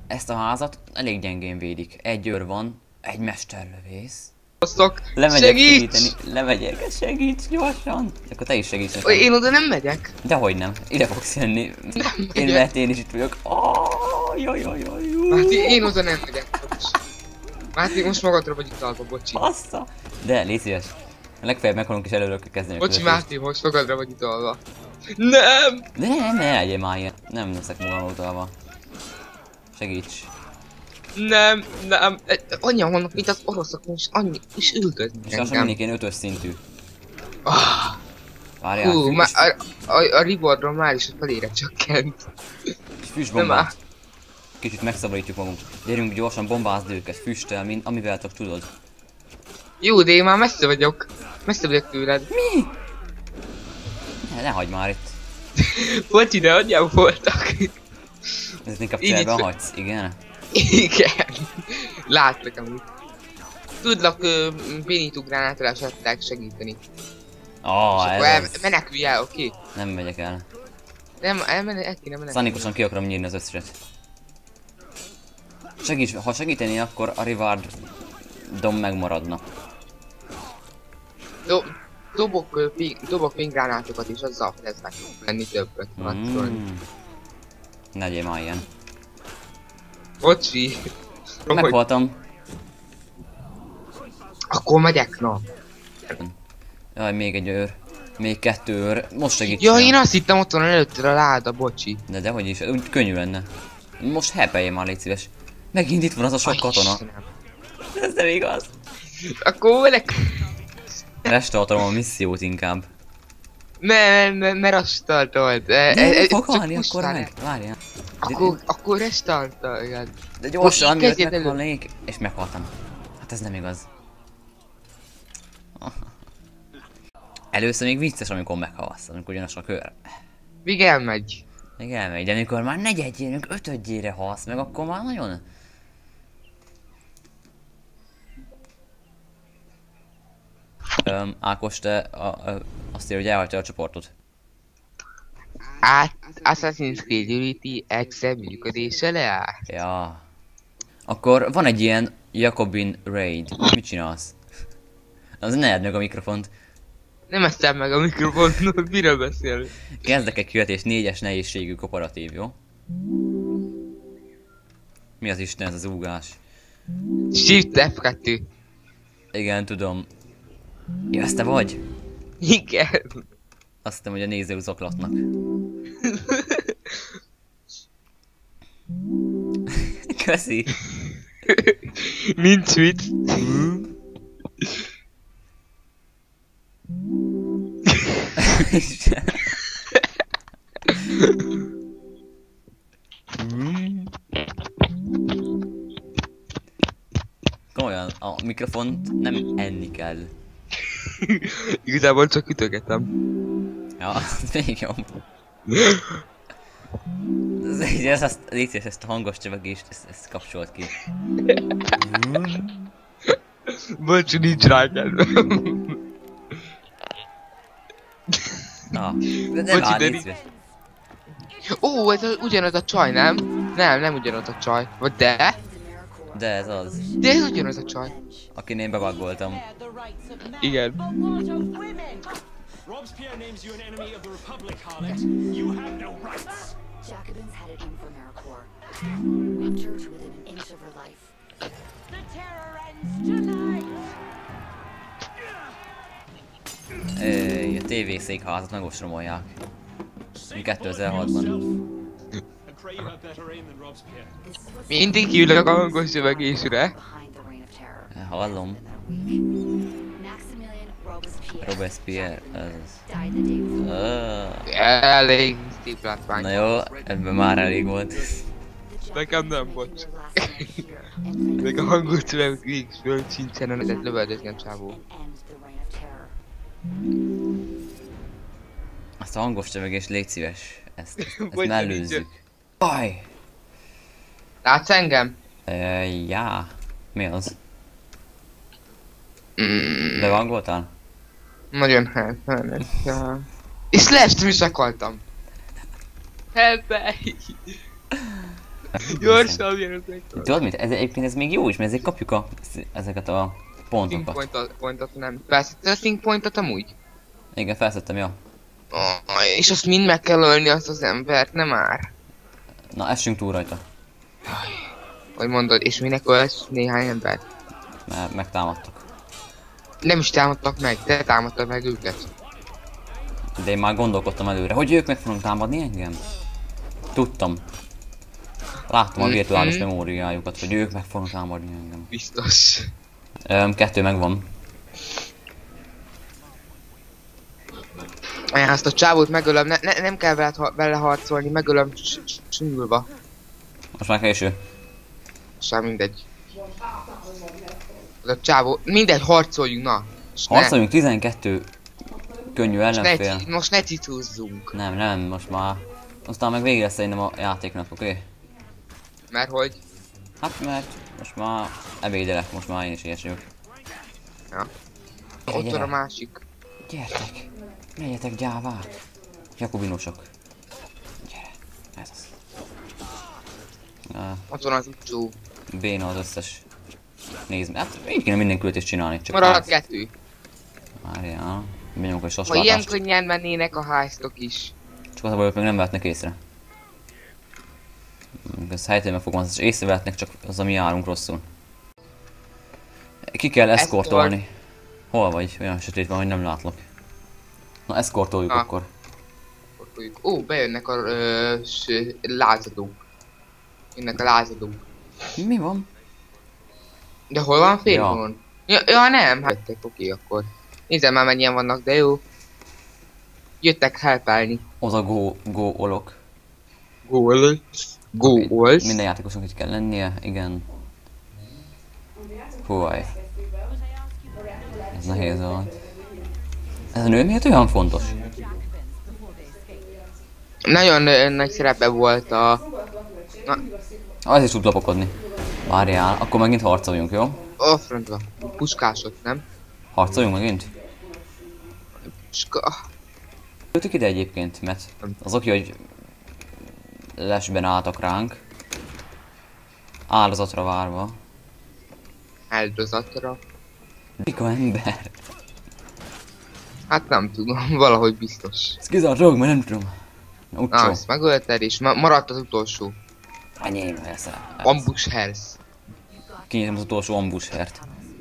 ezt a házat elég gyengén védik. Egy őr van, egy mesterlövész. Osztok, Lemegyek segíts! segíteni, lemegyek, segíts gyorsan! Akkor te is segíts nekem. Én oda nem megyek. Dehogy nem, ide fogsz jönni. Én lehet én is itt vagyok. Jaj. Máté, én oda nem megyek. Bocs. Máté, most magadra vagy utalva, bocsi. Bassza! De légy szíves. Legfeljebb meghalunk és előről kell kezdeni. Bocsi, Máté, most magadra vagy utalva. Nem! De ne legyél már ilyen. Nem leszek magam utalva. Segíts. Nem. Annyian vannak, mint az oroszok, és annyi, és üldözni És lassan mindig ilyen 5-ös szintű. Várjál, Hú, a rewardról már is a felére csökkent. füstbombát. Kicsit megszabadítjuk magunkat. Gyerünk gyorsan, bombázd őket füsttel, amivel csak tudod. Jó, de én már messze vagyok. Messze vagyok tőled. Mi? Ne hagyd már itt. Bocsi, de annyian voltak. Ez inkább cselbe hagysz, igen? Igen. Látlak amúgy. Tudlak bénító gránáttal esetleg segíteni. Ez. Menekülj el, oké? Nem megyek el. Nem, el kéne menekülni. Szánikosan ki akarom nyírni az összeset. Segíts, ha segíteni, akkor a reward dom megmaradna. Dobok fénygránátokat és azzal fedeznek lenni többet. Ne legyél már ilyen. Bocsi. Meghaltam. Akkor megyek, na. Jaj, még egy őr. Még 2 őr. Most segíts. Ja, én azt hittem ott van előtted a láda, bocsi. De dehogy is, úgy könnyű lenne. Most helpeljél már, légy szíves. Megint itt van az a sok katona. Ez nem igaz. Akkor velek... Restartolom a missziót inkább. mert azt startolt. De fog halni akkor meg? Várjál. Akkor restartoljad. De gyorsan, miért meghalnék, és meghaltam. Hát ez nem igaz. Először még vicces, amikor meghalsz, amikor jön a kör. Még elmegy. Még elmegy, de amikor már negyedjérünk, ötödjére halsz meg, akkor már nagyon... Ákos, te azt írja, hogy elhagyta a csoportot. Assassin's Creed Unity egyszer működése leállt. Ja. Akkor van egy ilyen Jacobin Raid. Mit csinálsz? Az ne edd meg a mikrofont. Nem eszem meg a mikrofont, miről beszél? Kezdek egy küldetést 4-es nehézségű kooperatív, jó? Mi az Isten ez az úgás? Shift F2. Igen, tudom. Ja, ezt te vagy? Igen. Azt hittem, hogy a nézők zaklatnak. Köszi. Nincs vicc. Komolyan, a mikrofont nem enni kell. Igazából csak ütögetem. Ja, az még jobb. Ezt a hangos csevegést, ezt kapcsolt ki. Bocs, nincs rá kedvem. Na, de nem áll, légy szíves. Ó, ez ugyanaz a csaj, nem? Nem ugyanaz a csaj. Vagy de? De ez az. De ez ugyanaz a csaj. Akin én bevaggoltam. Igen. Robespierre names you an enemy of the Republic, harlot. You have no rights. Jacobin's headed in for Maricourt. Captured within an inch of her life. The terror ends tonight. A TV székházat meg ostromolják. 2006-ban. And pray you have better aim than Robespierre. Mindig hívlak a hangos szövegésre. Behind the reign of terror. Hallom. Maximilian Robespierre. Robespierre, ez. Died the day before. Elég szép látvány. Na jó, ebben már elég volt. Nekem nem, bocs. Meg a hangos szövegésről sincsen, ez lövöldözgem csávó. Azt a hangos csevegést légy szíves. Ezt Vagy mellőzzük. Aj! Látsz engem? Já. Mi az? Bevangoltál? Nagyon hát. És lestem is akartam. Helpej! Gyorsan jönnek. Tudod mit? Egyébként ez még jó is, mert ezért kapjuk ezeket a pontokat. Pointot nem. Felszedted a sync pointot amúgy? Igen, felszettem, ja. És azt mind meg kell ölni azt az embert, nem már. Na, essünk túl rajta. Hogy mondod, és minek ölsz néhány embert? Mert megtámadtak. Nem is támadtak meg, te támadtad meg őket. De én már gondolkodtam előre, hogy ők meg fognak támadni engem. Tudtam. Láttam a virtuális memóriájukat, hogy ők meg fognak támadni engem. Biztos. 2 megvan. Azt a csávót megölöm, nem kell vele harcolni, megölöm csúnyulva. Most már késő. Sem mindegy. Az a csávó, mindegy, harcoljunk, na. Harcoljunk 12 könnyű ellenfél. Most ne cicúzzunk. Nem, most már... Aztán meg végre szerintem a játéknak, oké? Mert hogy? Hát mert most már ebédelek, most már én is ilyes vagyok. Ja. Gyere, Ott van gyere. a másik. Gyertek! Legyetek gyávák! Jakobinosok. Gyere, ez az. Ott van az utcsó. Béna az összes. Nézd, hát így kéne minden küldetést csinálni, csak Maradt 2. Várjál, benyomok egy Ha ilyen saslátást. könnyen mennének a heistok is. Csak az a baj, hogy meg nem vehetnek észre. Ez helytelen fogom, az észrevehetnek, csak az, ami járunk rosszul. Ki kell eszkortolni. Hol vagy? Olyan sötét van, hogy nem látlak. Na, eszkortoljuk akkor. Ó, bejönnek a lázadók. Jönnek a lázadók. Mi van? De hol van félgón? Ja, nem, hát oké, akkor. Nézzem már mennyien vannak, de jó. Jöttek helpelni. Az a go olok. Goals. Minden játékosnak itt kell lennie, igen. Húaj. Ez nehéz volt. Ez a nő miért olyan fontos? Nagyon nagy szerepe volt a... Az is tud lapokodni. Várjál, akkor megint harcoljunk, jó? Ó, francba. Puskások, nem? Harcoljunk megint? Puska... Jöttük ide egyébként, mert az oké, hogy lesben álltak ránk. Áldozatra várva. Áldozatra. Mika ember. Hát nem tudom, valahogy biztos. Ez kizárt dolog, mert nem tudom. Utcsó. Azt megölted és maradt az utolsó. Anyém, persze. Ambush Health. Kinyitom az utolsó ambushert.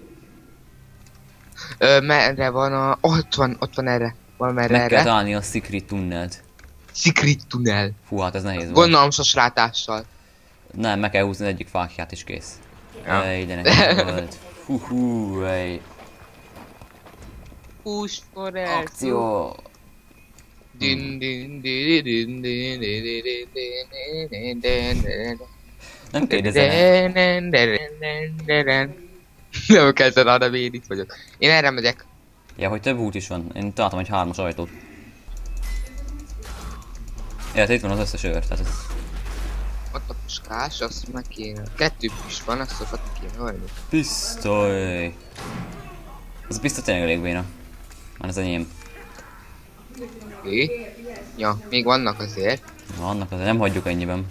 Merre van a... Ott van erre. Valamerre Meg kell erre. találni a secret tunnelt. Secret Tunnel. Fú, hát ez nehéz volt. Gondolom sasrátással. Nem, meg kell húzni az egyik fákját is kész. Ja. Ej, de nehéz volt. Hú, ej. Push for el. Akció. Din din din din din din din din din din. Nem kérdezem. Nem kell hanem én itt vagyok. Én erre megyek. Ja, hogy több út is van. Én találtam egy 3-as ajtót. Ja, itt van az összes őr, tehát ez... Ott a puskás, azt meg kéne. 2 is van, azt sokat kéne hajni. Pisztoly. Az a pisztoly tényleg elég béna. Már ez enyém. Oké. Ja, még vannak azért. Vannak, azért nem hagyjuk ennyiben.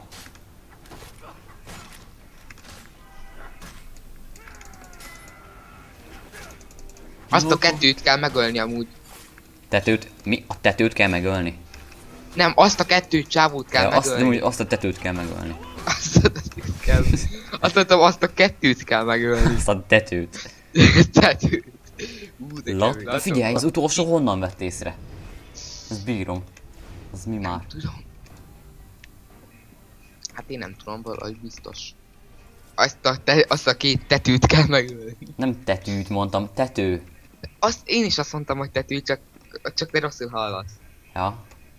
Azt a 2-t kell megölni amúgy. Tetőt? Mi? A tetőt kell megölni? Nem, azt a 2 csávót kell Ja, azt, nem, megölni. úgy, azt a tetőt kell megölni. Azt a 2-t kell. Azt mondtam, azt a 2-t kell megölni. Azt a tetőt. Tetőt. De kemény, látom. Figyelj, az utolsó honnan vett észre? Ezt bírom. Az mi már? Tudom. Hát én nem tudom, valahogy biztos. Azt a 2 tetőt kell megölni. Nem tetőt mondtam, tető. Én is azt mondtam, hogy tető, csak te rosszul hallasz. Ja.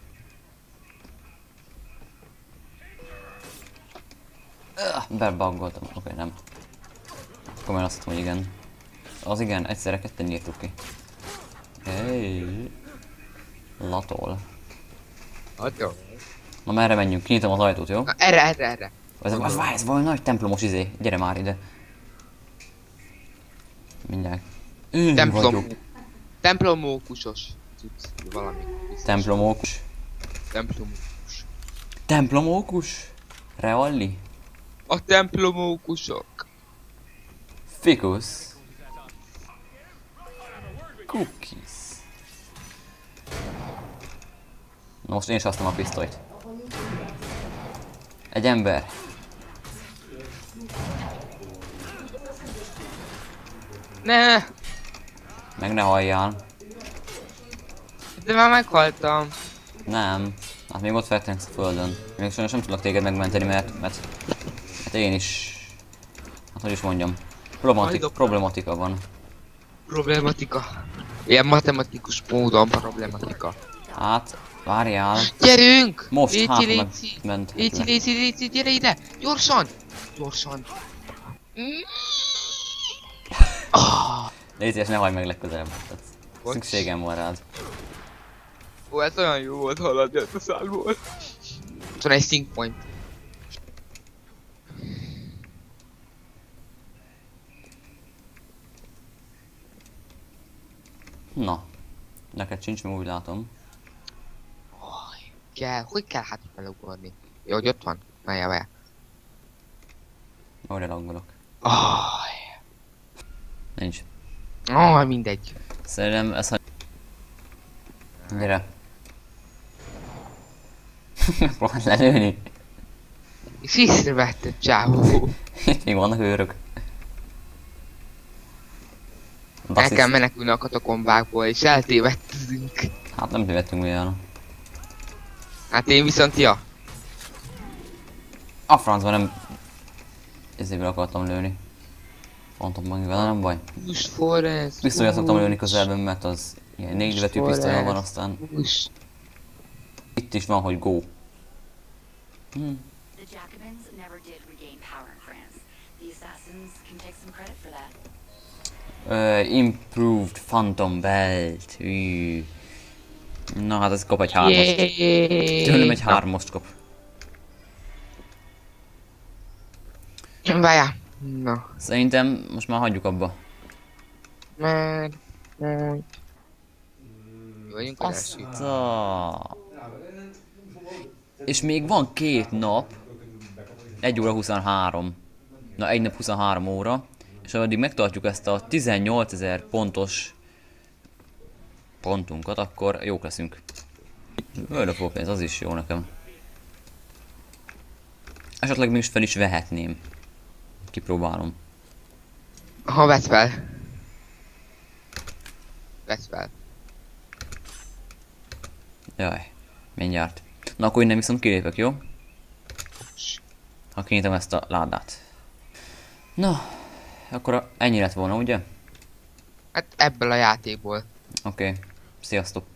Bebaggoltam, oké, nem. Akkor már azt hittem, hogy igen. Az igen, egyszerre ketten írtuk ki. Hey. Latol. Hát jó. Na merre menjünk? Kinyitom az ajtót, jó? Na, erre. Ez valami nagy templomos izé. Gyere már ide. Mindjárt. Én vagyok. Templomókusos. Cucc, valami. Biztos. Templomókus. Templomókus. Templomókus? Reali? A templomókusok. Ficus. Cookies. Na most én is használom a pisztolyt. Egy ember. Ne! Meg ne halljál. De már meghaltam. Nem. Hát még ott feltenksz a földön. Még sajnos nem tudlak téged megmenteni, mert hát én is... Hát hogy is mondjam. Problematika van. Problematika. Ilyen matematikus módon problematika. Hát, várjál. Gyerünk! Most Léci, hát léci! ment. Léci, gyere ide! Gyorsan! Gyorsan! Légy szíves, ne hagyd meg legközelebb. Tehát Bocs. szükségem van rád. Ó, ez olyan jó volt haladni a szálból. Van egy sync point. Na. Neked sincs, meg úgy látom. Hogy kell hát felugorni? Jó, hogy ott van? Várjál. Ahol elangolok. Nincs. Mindegy. Szerintem ez ha... Gyere. Próbáld lelőni. És észrevette, csávó. Itt még vannak őrök. El kell menekülni a katakombákból, és eltévedtünk. Hát nem tévedtünk olyan. Hát én viszont ja. A francban nem... Ezéből akartam lőni. Pontom meg vele, nem baj. Push forest. Pisztolyat szoktam lőni közelben, mert az ilyen 4 betű pisztolyon van, aztán... Push. Itt is van, hogy go. The Jacobins never did regain power in France. The assassins can take some credit for that. Improved Phantom Belt. Na hát ez kap egy 3-ost. Tőlem egy 3-ost kap. Várjál. Na. Szerintem most már hagyjuk abba. Meg. Vagyunk az első. Azt a... És még van 2 nap. 1 óra 23. Na 1 nap 23 óra. És addig megtartjuk ezt a 18.000 pontos pontunkat, akkor jók leszünk. World of Warcraft, az is jó nekem. Esetleg még is fel is vehetném. Kipróbálom. Ha vesz fel. Vesz fel. Jaj, mindjárt. Na akkor innen viszont kilépek, jó? Ha kinyitom ezt a ládát. Na, akkor ennyi lett volna, ugye? Hát ebből a játékból. Oké. Sziasztok.